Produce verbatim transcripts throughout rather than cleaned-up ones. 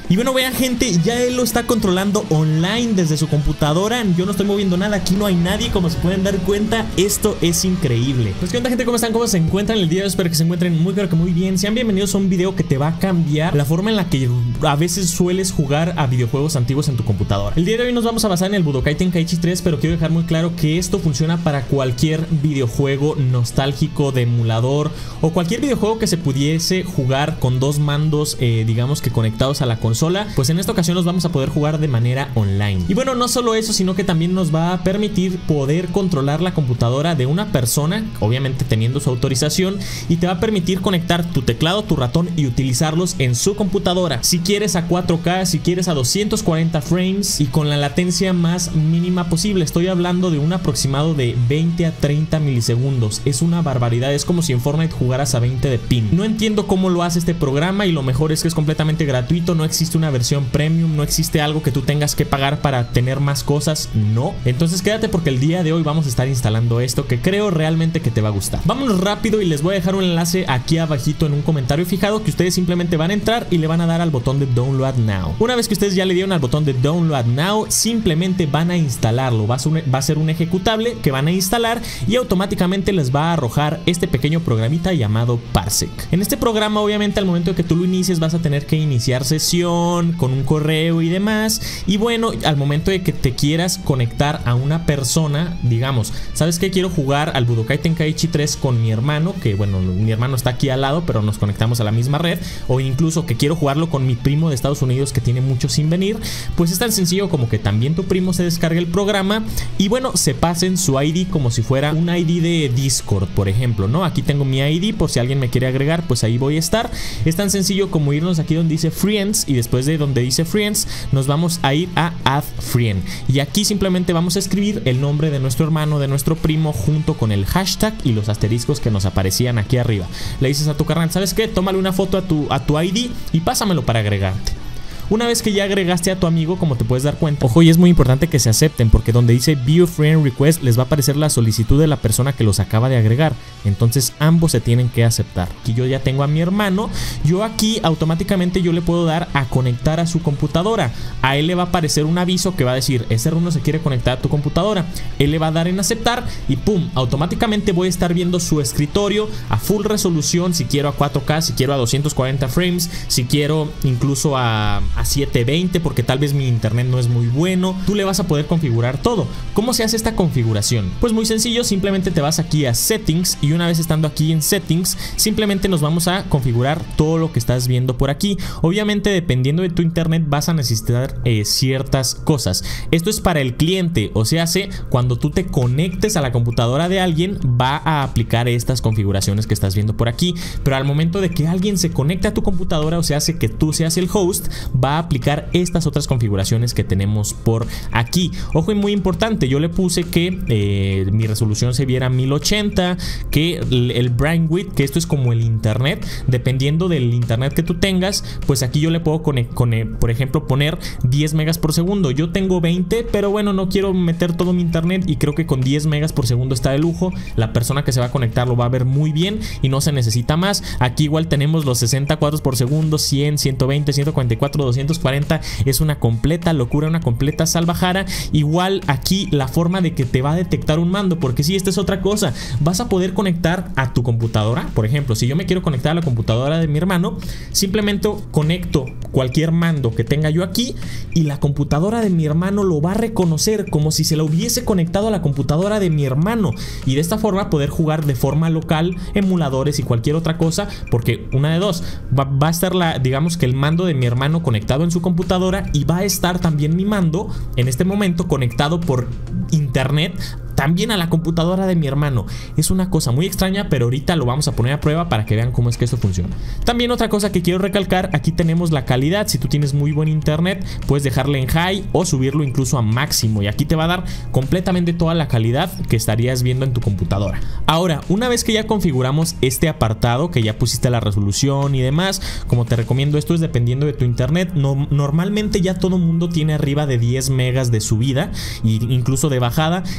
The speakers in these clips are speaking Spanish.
Y bueno, vean gente, ya él lo está controlando online desde su computadora. Yo no estoy moviendo nada, aquí no hay nadie, como se pueden dar cuenta. Esto es increíble. Pues qué onda gente, ¿cómo están? ¿Cómo se encuentran el día de hoy? Espero que se encuentren muy pero que muy bien. Sean bienvenidos a un video que te va a cambiar la forma en la que a veces sueles jugar a videojuegos antiguos en tu computadora. El día de hoy nos vamos a basar en el Budokai Tenkaichi tres, pero quiero dejar muy claro que esto funciona para cualquier videojuego nostálgico de emulador o cualquier videojuego que se pudiese jugar con dos mandos, eh, digamos que conectados a la consola. Pues en esta ocasión los vamos a poder jugar de manera online. Y bueno, no solo eso, sino que también nos va a permitir poder controlar la computadora de una persona, obviamente teniendo su autorización, y te va a permitir conectar tu teclado, tu ratón y utilizarlos en su computadora. Si quieres a cuatro K, si quieres a doscientos cuarenta frames y con la latencia más mínima posible. Estoy hablando de un aproximado de veinte a treinta milisegundos. Es una barbaridad, es como si en Fortnite jugaras a veinte de ping. No entiendo cómo lo hace este programa y lo mejor es que es completamente gratuito. No existe una versión premium, no existe algo que tú tengas que pagar para tener más cosas, no. Entonces quédate porque el día de hoy vamos a estar instalando esto que creo realmente que te va a gustar. Vámonos rápido y les voy a dejar un enlace aquí abajito en un comentario fijado que ustedes simplemente van a entrar y le van a dar al botón de Download Now. Una vez que ustedes ya le dieron al botón de Download Now, simplemente van a instalarlo. Va a ser un, va a ser un ejecutable que van a instalar y automáticamente les va a arrojar este pequeño programita llamado Parsec. En este programa, obviamente, al momento de que tú lo inicies vas a tener que iniciar sesión con un correo y demás. Y bueno, al momento de que te quieras conectar a una persona, digamos, ¿sabes qué? Quiero jugar al Budokai Tenkaichi tres con mi hermano, que bueno, mi hermano está aquí al lado, pero nos conectamos a la misma red. O incluso que quiero jugarlo con mi primo de Estados Unidos que tiene mucho sin venir. Pues es tan sencillo como que también tu primo se descargue el programa y bueno, se pasen su I D como si fuera un I D de Discord, por ejemplo, ¿no? Aquí tengo mi I D por si alguien me quiere agregar, pues ahí voy a estar. Es tan sencillo como irnos aquí donde dice Friends y después de donde dice Friends nos vamos a ir a Add Friend y aquí simplemente vamos a escribir el nombre de nuestro hermano, de nuestro primo, junto con el hashtag y los asteriscos que nos aparecían aquí arriba. Le dices a tu carnal, ¿sabes qué? Tómale una foto a tu, a tu I D y pásamelo para agregarte. Una vez que ya agregaste a tu amigo, como te puedes dar cuenta, ojo, y es muy importante que se acepten porque donde dice View Friend Request les va a aparecer la solicitud de la persona que los acaba de agregar. Entonces ambos se tienen que aceptar. Aquí yo ya tengo a mi hermano. Yo aquí automáticamente yo le puedo dar a conectar a su computadora. A él le va a aparecer un aviso que va a decir ese hermano se quiere conectar a tu computadora. Él le va a dar en aceptar y pum, automáticamente voy a estar viendo su escritorio a full resolución. Si quiero a cuatro K, si quiero a doscientos cuarenta frames, si quiero incluso a... a setecientos veinte porque tal vez mi internet no es muy bueno. Tú le vas a poder configurar todo. ¿Cómo se hace esta configuración? Pues muy sencillo, simplemente te vas aquí a Settings y una vez estando aquí en Settings simplemente nos vamos a configurar todo lo que estás viendo por aquí. Obviamente dependiendo de tu internet vas a necesitar eh, ciertas cosas. Esto es para el cliente, o sea, hace cuando tú te conectes a la computadora de alguien va a aplicar estas configuraciones que estás viendo por aquí, pero al momento de que alguien se conecte a tu computadora, o sea, hace que tú seas el host, va a aplicar estas otras configuraciones que tenemos por aquí. Ojo, y muy importante, yo le puse que eh, mi resolución se viera mil ochenta, que el, el bandwidth, que esto es como el internet, dependiendo del internet que tú tengas, pues aquí yo le puedo con, con, por ejemplo poner diez megas por segundo. Yo tengo veinte, pero bueno, no quiero meter todo mi internet y creo que con diez megas por segundo está de lujo. La persona que se va a conectar lo va a ver muy bien y no se necesita más. Aquí igual tenemos los sesenta cuadros por segundo, cien, ciento veinte, ciento cuarenta y cuatro, doscientos cuarenta, es una completa locura, una completa salvajara. Igual aquí la forma de que te va a detectar un mando, porque si esta es otra cosa, vas a poder conectar a tu computadora. Por ejemplo, si yo me quiero conectar a la computadora de mi hermano, simplemente conecto cualquier mando que tenga yo aquí y la computadora de mi hermano lo va a reconocer como si se la hubiese conectado a la computadora de mi hermano y de esta forma poder jugar de forma local emuladores y cualquier otra cosa, porque una de dos, va, va a estar la, digamos que el mando de mi hermano conectado en su computadora y va a estar también mi mando en este momento conectado por internet también a la computadora de mi hermano. Es una cosa muy extraña, pero ahorita lo vamos a poner a prueba para que vean cómo es que esto funciona. También otra cosa que quiero recalcar, aquí tenemos la calidad. Si tú tienes muy buen internet, puedes dejarle en high o subirlo incluso a máximo y aquí te va a dar completamente toda la calidad que estarías viendo en tu computadora. Ahora, una vez que ya configuramos este apartado, que ya pusiste la resolución y demás, como te recomiendo, esto es dependiendo de tu internet. No, normalmente ya todo mundo tiene arriba de diez megas de subida e incluso de bajada, entonces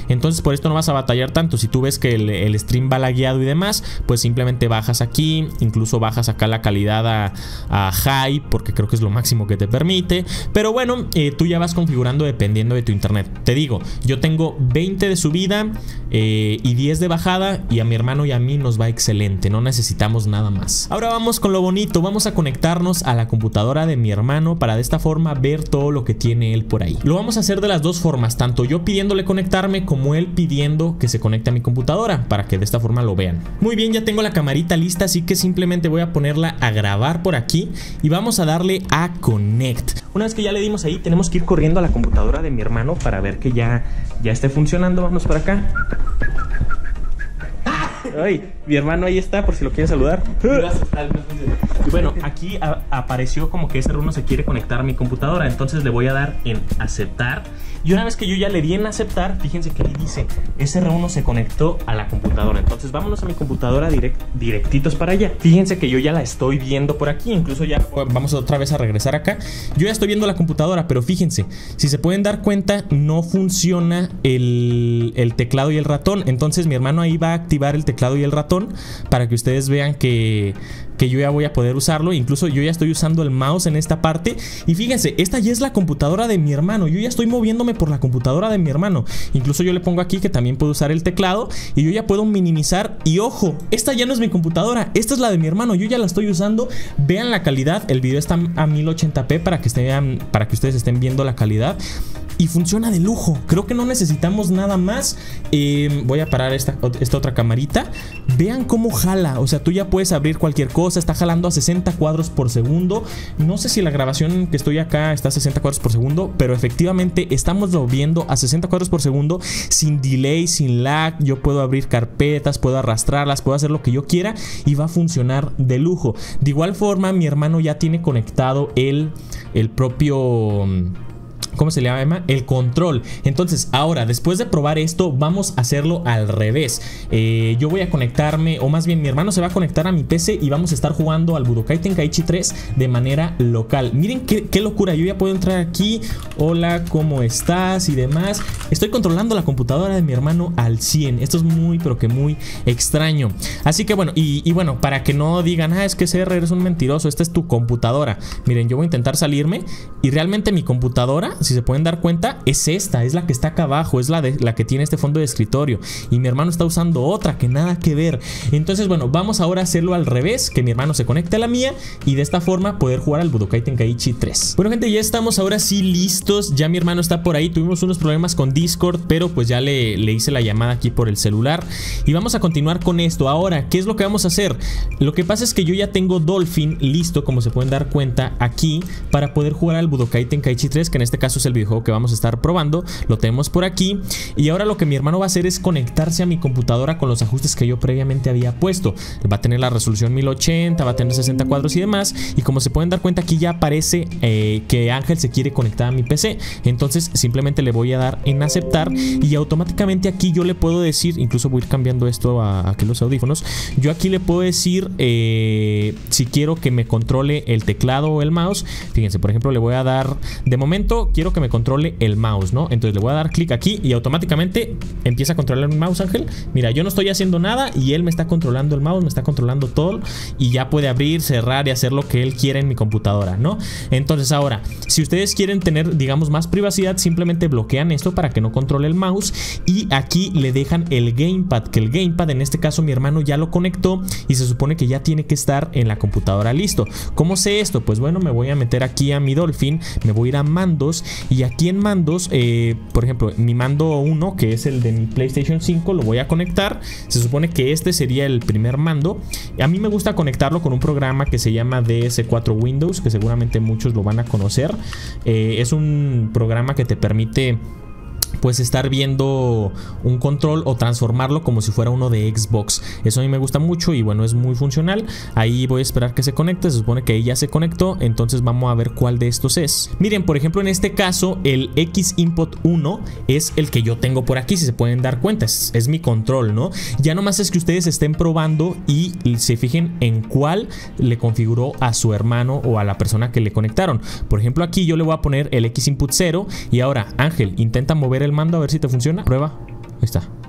por esto no vas a batallar tanto. Si tú ves que el, el stream va lagueado y demás, pues simplemente bajas aquí, incluso bajas acá la calidad a, a high, porque creo que es lo máximo que te permite. Pero bueno, eh, tú ya vas configurando dependiendo de tu internet. Te digo, yo tengo veinte de subida eh, y diez de bajada, y a mi hermano y a mí nos va excelente, no necesitamos nada más. Ahora vamos con lo bonito, vamos a conectarnos a la computadora de mi hermano para de esta forma ver todo lo que tiene él por ahí. Lo vamos a hacer de las dos formas, tanto yo pidiéndole conectarme como él pidiendo que se conecte a mi computadora, para que de esta forma lo vean. Muy bien, ya tengo la camarita lista, así que simplemente voy a ponerla a grabar por aquí y vamos a darle a Connect. Una vez que ya le dimos ahí, tenemos que ir corriendo a la computadora de mi hermano para ver que ya, ya esté funcionando. Vamos para acá. Ay, mi hermano ahí está, por si lo quieren saludar. Y bueno, aquí a, apareció como que ese R uno se quiere conectar a mi computadora. Entonces le voy a dar en aceptar. Y una vez que yo ya le di en aceptar, fíjense que ahí dice ese R uno se conectó a la computadora. Entonces vámonos a mi computadora direct, directitos para allá. Fíjense que yo ya la estoy viendo por aquí. Incluso ya vamos otra vez a regresar acá. Yo ya estoy viendo la computadora, pero fíjense, si se pueden dar cuenta, no funciona el, el teclado y el ratón. Entonces mi hermano ahí va a activar el teclado y el ratón para que ustedes vean que, que yo ya voy a poder usarlo. Incluso yo ya estoy usando el mouse en esta parte. Y fíjense, esta ya es la computadora de mi hermano. Yo ya estoy moviéndome por la computadora de mi hermano. Incluso yo le pongo aquí que también puedo usar el teclado y yo ya puedo minimizar. Y ojo, esta ya no es mi computadora, esta es la de mi hermano. Yo ya la estoy usando. Vean la calidad, el video está a mil ochenta p para que estén, para que ustedes estén viendo la calidad. Y funciona de lujo. Creo que no necesitamos nada más. eh, Voy a parar esta, esta otra camarita. Vean cómo jala. O sea, tú ya puedes abrir cualquier cosa. Está jalando a sesenta cuadros por segundo. No sé si la grabación que estoy acá está a sesenta cuadros por segundo, pero efectivamente estamos viendo a sesenta cuadros por segundo, sin delay, sin lag. Yo puedo abrir carpetas, puedo arrastrarlas, puedo hacer lo que yo quiera y va a funcionar de lujo. De igual forma, mi hermano ya tiene conectado el, el propio... ¿cómo se le llama? El control. Entonces ahora, después de probar esto, vamos a hacerlo al revés. eh, Yo voy a conectarme, o más bien mi hermano se va a conectar a mi P C y vamos a estar jugando al Budokai Tenkaichi tres de manera local. Miren qué, qué locura, yo ya puedo entrar aquí. Hola, ¿cómo estás? Y demás. Estoy controlando la computadora de mi hermano al cien. Esto es muy, pero que muy extraño. Así que bueno, y, y bueno, para que no digan, ah, es que C R eres un mentiroso, esta es tu computadora. Miren, yo voy a intentar salirme y realmente mi computadora, si se pueden dar cuenta, es esta, es la que está acá abajo, es la, de, la que tiene este fondo de escritorio. Y mi hermano está usando otra que nada que ver. Entonces bueno, vamos ahora a hacerlo al revés, que mi hermano se conecte a la mía y de esta forma poder jugar al Budokai Tenkaichi tres. Bueno gente, ya estamos ahora sí listos. Ya mi hermano está por ahí, tuvimos unos problemas con Discord, pero pues ya le, le hice la llamada aquí por el celular. Y vamos a continuar con esto. Ahora, ¿qué es lo que vamos a hacer? Lo que pasa es que yo ya tengo Dolphin listo, como se pueden dar cuenta aquí, para poder jugar al Budokai Tenkaichi tres, que en este caso es el videojuego que vamos a estar probando. Lo tenemos por aquí. Y ahora lo que mi hermano va a hacer es conectarse a mi computadora con los ajustes que yo previamente había puesto. Va a tener la resolución mil ochenta, va a tener sesenta cuadros y demás. Y como se pueden dar cuenta, aquí ya aparece eh, que Ángel se quiere conectar a mi P C. Entonces simplemente le voy a dar en aceptar y automáticamente aquí yo le puedo decir, incluso voy a ir cambiando esto a, a aquí los audífonos. Yo aquí le puedo decir eh, si quiero que me controle el teclado o el mouse. Fíjense, por ejemplo, le voy a dar, de momento quiero que me controle el mouse, ¿no? Entonces le voy a dar clic aquí y automáticamente empieza a controlar mi mouse, Ángel. Mira, yo no estoy haciendo nada y él me está controlando el mouse, me está controlando todo y ya puede abrir, cerrar y hacer lo que él quiere en mi computadora, ¿no? Entonces ahora, si ustedes quieren tener, digamos, más privacidad, simplemente bloquean esto para que no controle el mouse y aquí le dejan el gamepad, que el gamepad en este caso mi hermano ya lo conectó y se supone que ya tiene que estar en la computadora listo. ¿Cómo sé esto? Pues bueno, me voy a meter aquí a mi Dolphin, me voy a ir a mandos y aquí en mandos, eh, por ejemplo, mi mando uno, que es el de mi PlayStation cinco, lo voy a conectar. Se supone que este sería el primer mando. A mí me gusta conectarlo con un programa que se llama D S cuatro Windows, que seguramente muchos lo van a conocer. Eh, es un programa que te permite pues estar viendo un control o transformarlo como si fuera uno de Xbox. Eso a mí me gusta mucho y bueno, es muy funcional. Ahí voy a esperar que se conecte. Se supone que ahí ya se conectó. Entonces vamos a ver cuál de estos es. Miren, por ejemplo, en este caso el X Input uno es el que yo tengo por aquí. Si se pueden dar cuenta, es, es mi control, ¿no? Ya nomás es que ustedes estén probando y se fijen en cuál le configuró a su hermano o a la persona que le conectaron. Por ejemplo, aquí yo le voy a poner el X Input cero. Y ahora, Ángel, intenta mover el mando a ver si te funciona. Prueba. Ahí está.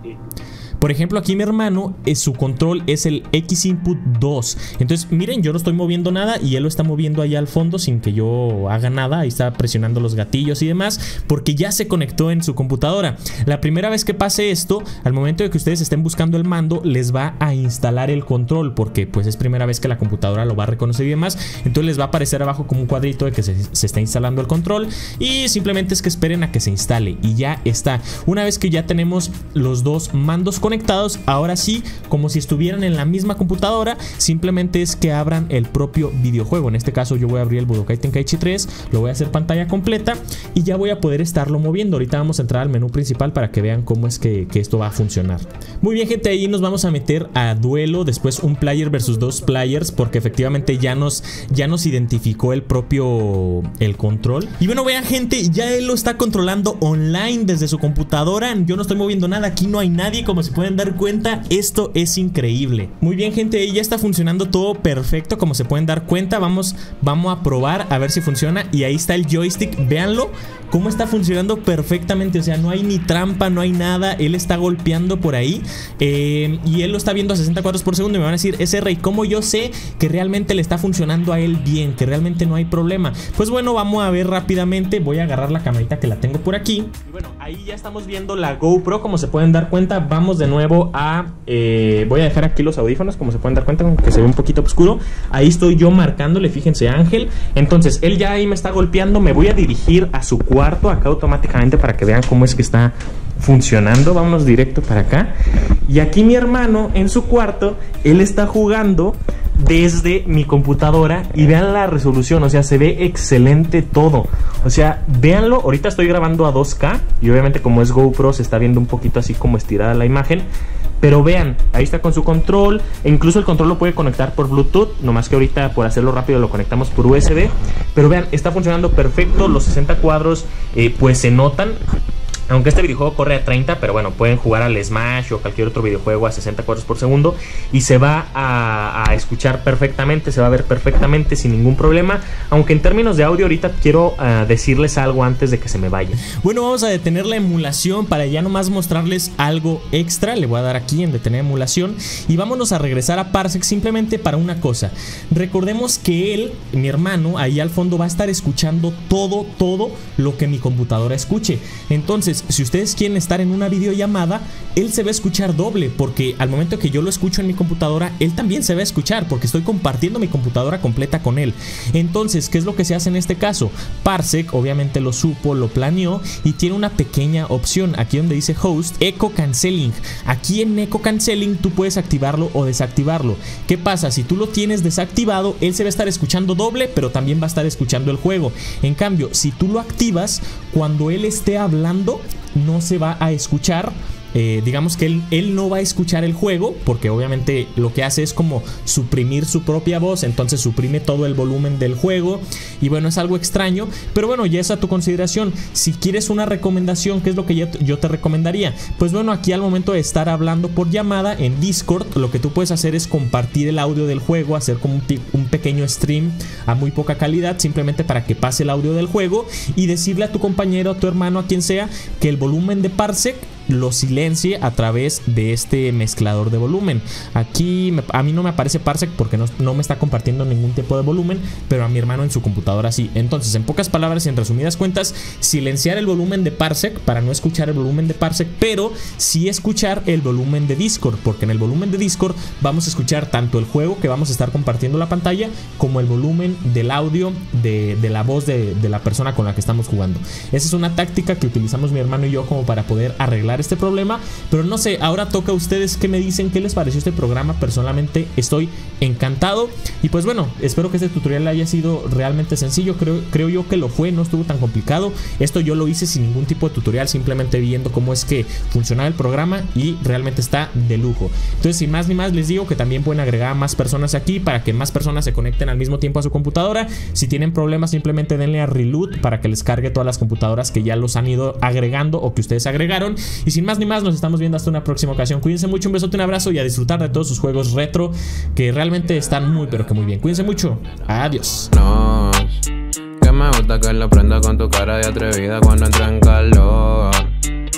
Por ejemplo, aquí mi hermano, es, su control es el X Input dos. Entonces miren, yo no estoy moviendo nada y él lo está moviendo allá al fondo sin que yo haga nada. Ahí está presionando los gatillos y demás, porque ya se conectó en su computadora. La primera vez que pase esto, al momento de que ustedes estén buscando el mando, les va a instalar el control, porque pues es primera vez que la computadora lo va a reconocer y demás. Entonces les va a aparecer abajo como un cuadrito de que se, se está instalando el control, y simplemente es que esperen a que se instale y ya está. Una vez que ya tenemos los dos mandos conectados, ahora sí, como si estuvieran en la misma computadora, simplemente es que abran el propio videojuego. En este caso yo voy a abrir el Budokai Tenkaichi tres, lo voy a hacer pantalla completa y ya voy a poder estarlo moviendo. Ahorita vamos a entrar al menú principal para que vean cómo es que, que esto va a funcionar. Muy bien, gente, ahí nos vamos a meter a duelo, después un player versus dos players, porque efectivamente ya nos, ya nos identificó el propio el control. Y bueno, vean, gente, ya él lo está controlando online desde su computadora. Yo no estoy moviendo nada, aquí no hay nadie, como se pueden dar cuenta. Esto es increíble. Muy bien, gente, ahí ya está funcionando todo perfecto, como se pueden dar cuenta. Vamos, vamos a probar a ver si funciona. Y ahí está el joystick, véanlo cómo está funcionando perfectamente. O sea, no hay ni trampa, no hay nada. Él está golpeando por ahí, eh, y él lo está viendo a sesenta cuadros por segundo. Y me van a decir, ese rey, ¿cómo yo sé que realmente le está funcionando a él bien? Que realmente no hay problema. Pues bueno, vamos a ver rápidamente. Voy a agarrar la camarita que la tengo por aquí. Y bueno, ahí ya estamos viendo la GoPro, como se pueden dar cuenta. Vamos de nuevo a... Eh, voy a dejar aquí los audífonos, como se pueden dar cuenta, aunque se ve un poquito oscuro. Ahí estoy yo marcándole, fíjense, Ángel. Entonces, él ya ahí me está golpeando. Me voy a dirigir a su cuarto acá automáticamente para que vean cómo es que está funcionando. Vámonos directo para acá. Y aquí mi hermano en su cuarto, él está jugando desde mi computadora y vean la resolución, o sea, se ve excelente todo. O sea, véanlo, ahorita estoy grabando a dos K y obviamente como es GoPro se está viendo un poquito así como estirada la imagen. Pero vean, ahí está con su control, e incluso el control lo puede conectar por Bluetooth, nomás que ahorita por hacerlo rápido lo conectamos por U S B. Pero vean, está funcionando perfecto, los sesenta cuadros eh, pues se notan. Aunque este videojuego corre a treinta, pero bueno, pueden jugar al Smash o cualquier otro videojuego a sesenta cuadros por segundo y se va a, a escuchar perfectamente, se va a ver perfectamente sin ningún problema. Aunque en términos de audio ahorita quiero uh, decirles algo antes de que se me vaya. Bueno, vamos a detener la emulación para ya nomás mostrarles algo extra. Le voy a dar aquí en detener emulación y vámonos a regresar a Parsec simplemente para una cosa. Recordemos que él, mi hermano, ahí al fondo va a estar escuchando todo, todo lo que mi computadora escuche. Entonces, si ustedes quieren estar en una videollamada, él se va a escuchar doble, porque al momento que yo lo escucho en mi computadora, él también se va a escuchar, porque estoy compartiendo mi computadora completa con él. Entonces, ¿qué es lo que se hace en este caso? Parsec obviamente lo supo, lo planeó y tiene una pequeña opción aquí donde dice Host, Echo Canceling. Aquí en Echo Canceling tú puedes activarlo o desactivarlo. ¿Qué pasa? Si tú lo tienes desactivado, él se va a estar escuchando doble, pero también va a estar escuchando el juego. En cambio, si tú lo activas, cuando él esté hablando, no se va a escuchar. Eh, digamos que él, él no va a escuchar el juego, porque obviamente lo que hace es como suprimir su propia voz, entonces suprime todo el volumen del juego y bueno, es algo extraño, pero bueno, ya es a tu consideración. Si quieres una recomendación, ¿qué es lo que yo, yo te recomendaría? Pues bueno, aquí al momento de estar hablando por llamada en Discord, lo que tú puedes hacer es compartir el audio del juego, hacer como un, un pequeño stream a muy poca calidad, simplemente para que pase el audio del juego y decirle a tu compañero, a tu hermano, a quien sea, que el volumen de Parsec lo silencie a través de este mezclador de volumen. Aquí me, a mí no me aparece Parsec porque no, no me está compartiendo ningún tipo de volumen, pero a mi hermano en su computadora sí. Entonces, en pocas palabras y en resumidas cuentas, silenciar el volumen de Parsec para no escuchar el volumen de Parsec, pero sí escuchar el volumen de Discord, porque en el volumen de Discord vamos a escuchar tanto el juego que vamos a estar compartiendo la pantalla como el volumen del audio de, de la voz de, de la persona con la que estamos jugando. Esa es una táctica que utilizamos mi hermano y yo como para poder arreglar este problema, pero no sé, ahora toca a ustedes que me dicen qué les pareció este programa. Personalmente estoy encantado y pues bueno, espero que este tutorial haya sido realmente sencillo. Creo, creo yo que lo fue, no estuvo tan complicado. Esto yo lo hice sin ningún tipo de tutorial, simplemente viendo cómo es que funcionaba el programa y realmente está de lujo. Entonces, sin más ni más, les digo que también pueden agregar a más personas aquí para que más personas se conecten al mismo tiempo a su computadora. Si tienen problemas, simplemente denle a reload para que les cargue todas las computadoras que ya los han ido agregando o que ustedes agregaron. Y sin más ni más, nos estamos viendo hasta una próxima ocasión. Cuídense mucho, un besote, un abrazo y a disfrutar de todos sus juegos retro que realmente están muy pero que muy bien. Cuídense mucho. Adiós. No, que me gusta que lo prenda con tu cara de atrevida cuando entra en calor. Que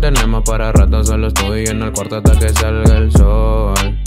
tenemos para rato, solo estoy en el cuarto hasta que salga el sol.